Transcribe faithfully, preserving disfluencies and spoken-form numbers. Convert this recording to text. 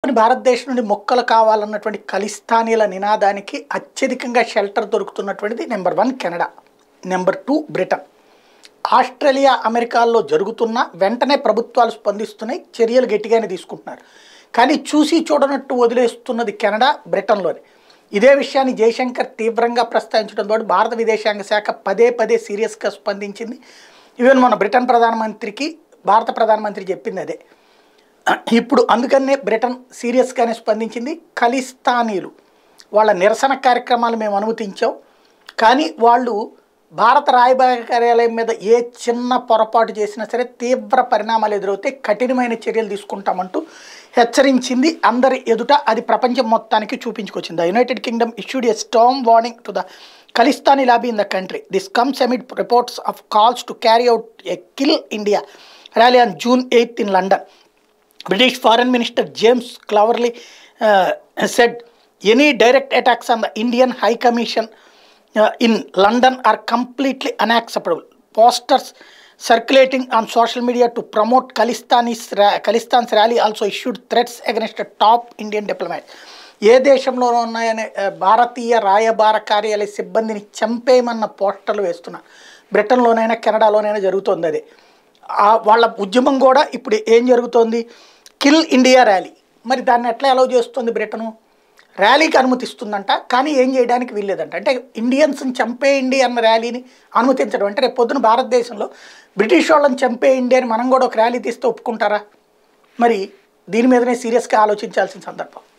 తప్పుకుని భారతదేశం నుండి మొక్కలు కావాలన్నటువంటి ఖలిస్తానీల నినాదానికి అత్యధికంగా షెల్టర్ దొరుకుతున్నటువంటిది number one Canada, number two Britain. Australia, అమెరికాల్లో జరుగుతున్న వెంటనే ప్రభుత్వాలు స్పందిస్తున్నాయి, చర్యలు గట్టిగానే తీసుకుంటున్నారు. కానీ చూసి చూడనట్టు వదిలేస్తున్నది కెనడా, బ్రిటన్లోనే. ఇదే విషయాన్ని జయశంకర్ తీవ్రంగా ప్రస్తావించడంతో భారత విదేశాంగ శాఖ పదే పదే సీరియస్గా స్పందించింది. ఈవెన్ మన బ్రిటన్ ప్రధానమంత్రికి భారత ప్రధానమంత్రి చెప్పింది అదే. ఇప్పుడు అందుకనే బ్రిటన్ సీరియస్గానే స్పందించింది. ఖలిస్తానీలు వాళ్ళ నిరసన కార్యక్రమాలు మేము అనుమతించాం, కానీ వాళ్ళు భారత రాయబార కార్యాలయం మీద ఏ చిన్న పొరపాటు చేసినా సరే తీవ్ర పరిణామాలు ఎదురవుతే కఠినమైన చర్యలు తీసుకుంటామంటూ హెచ్చరించింది. అందరి ఎదుట అది ప్రపంచం మొత్తానికి చూపించుకొచ్చింది. The United Kingdom issued a storm warning to the Khalistani lobby in the country. This comes amid reports of calls to carry out a kill India rally on June eighth in London. British Foreign Minister James Cloverly uh, said any direct attacks on the Indian High Commission uh, in London are completely unacceptable. Posters circulating on social media to promote Khalistanis, Khalistan's rally also issued threats against a top Indian diplomat. ఏ దేశంలోనూ ఉన్నాయనే భారతీయ రాయబార కార్యాలయ సిబ్బందిని చంపేయమన్న పోస్టర్లు వేస్తున్నా. బ్రిటన్లోనైనా కెనడాలోనైనా జరుగుతుంది అదే. వాళ్ళ ఉద్యమం కూడా ఇప్పుడు ఏం జరుగుతోంది, కిల్ ఇండియా ర్యాలీ. మరి దాన్ని ఎట్లా అలౌ చేస్తుంది బ్రిటను? ర్యాలీకి అనుమతిస్తుందంట, కానీ ఏం చేయడానికి వీల్లేదంట. అంటే ఇండియన్స్ని చంపేయండి అన్న ర్యాలీని అనుమతించడం అంటే రేపు పొద్దున భారతదేశంలో బ్రిటిష్ వాళ్ళని చంపేయండి అని మనం కూడా ఒక ర్యాలీ తీస్తే ఒప్పుకుంటారా? మరి దీని మీదనే సీరియస్గా ఆలోచించాల్సిన సందర్భం.